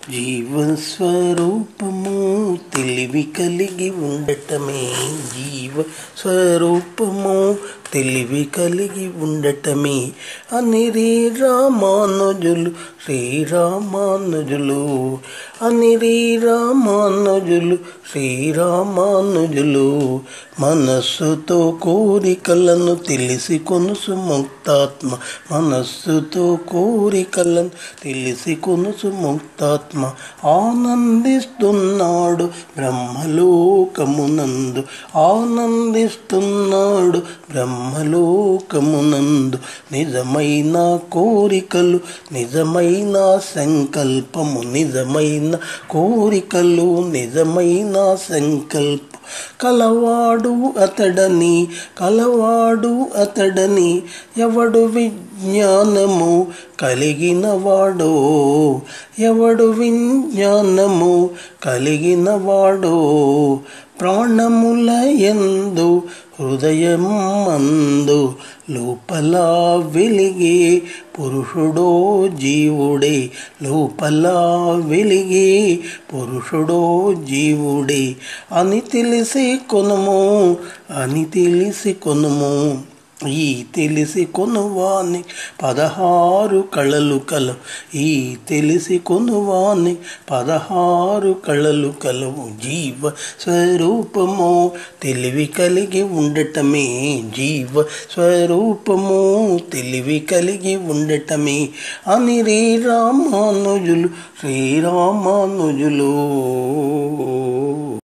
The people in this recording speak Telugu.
జీవస్వరూపము తెలివి కలిగి ఉండటమే. జీవస్వరూపము తెలివి కలిగి ఉండటమే అనిరి రామానుజులు శ్రీరామానుజులు. అనిరి రామానుజులు శ్రీరామానుజులు. మనస్సుతో కోరికలను తెలిసి కొనుసు ముక్తాత్మ. మనస్సుతో కోరికలను తెలిసి కొనుసు ముక్తాత్మ. ఆనందిస్తున్నాడు బ్రహ్మలోకమునందు. ఆనందిస్తున్నాడు బ్రహ్మలోకమునందు. నిజమైన కోరికలు నిజమైన సంకల్పము. నిజమైన కోరికలు నిజమైన సంకల్పం. కలవాడు అతడని కలవాడు అతడని ఎవడు విజ్ఞానము కలిగినవాడో. ఎవడు విజ్ఞానము కలిగినవాడో. ప్రాణముల యందు హృదయమందు లోపల వెలిగే పురుషుడో జీవుడే. లోపల వెలిగే పురుషుడో జీవుడే అని తెలిసి కొనుము. అని తెలిసి కొనుము. ఈ తెలిసి కొనువాని 16 కళలు కలవు. ఈ తెలిసి కొనువాని 16 కళలు కలవు. జీవ స్వరూపము తెలివి కలిగి ఉండటమే. జీవ స్వరూపము తెలివి కలిగి ఉండటమే అనిరి రామానుజులు శ్రీరామానుజులు.